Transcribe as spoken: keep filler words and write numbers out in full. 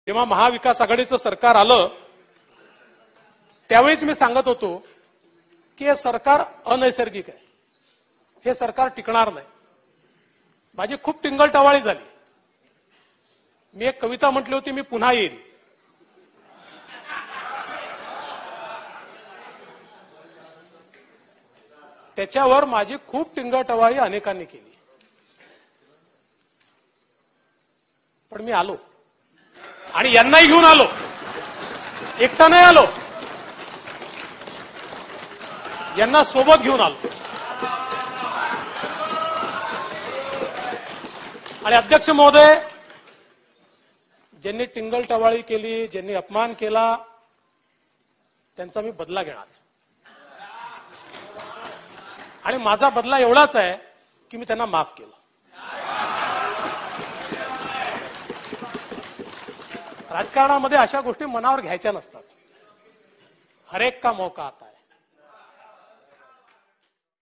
जेव्हा महाविकास आघाडीचं सरकार आलं त्यावेळीच मी सांगत होतो की हे सरकार अनैसर्गिक आहे, हे सरकार टिकणार नाही. माझी खूप टिंगलटवाळी झाली. मी एक कविता म्हटली होती, मी पुन्हा येईन. त्याच्यावर माझी खूप टिंगलटवाळी अनेकांनी केली, पण मी आलो आणि यांनाही घेऊन आलो, एकटा नाही आलो, यांना सोबत घेऊन आलो. आणि अध्यक्ष महोदय, ज्यांनी टिंगलटवाळी केली, ज्यांनी अपमान केला, त्यांचा मी बदला घेणार. आणि माझा बदला एवढाच आहे की मी त्यांना माफ केलं. राजकारणामध्ये अशा गोष्टी मनावर घ्यायच्या नसतात. हर एक का मौका आता है.